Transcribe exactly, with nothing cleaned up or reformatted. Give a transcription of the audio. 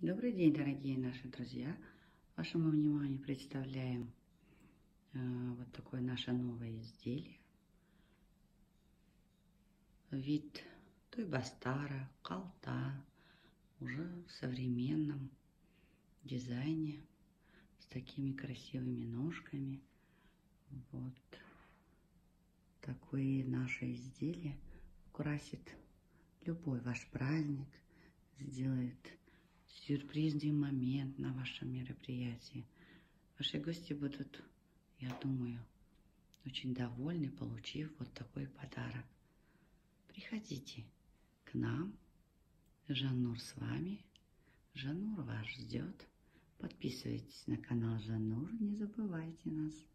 Добрый день, дорогие наши друзья! Вашему вниманию представляем э, вот такое наше новое изделие. Вид туйбастара, колта, уже в современном дизайне, с такими красивыми ножками. Вот такое наше изделие украсит любой ваш праздник, сделает сюрпризный момент на вашем мероприятии. Ваши гости будут, я думаю, очень довольны, получив вот такой подарок. Приходите к нам. Жаннур с вами. Жаннур вас ждет. Подписывайтесь на канал Жаннур. Не забывайте нас.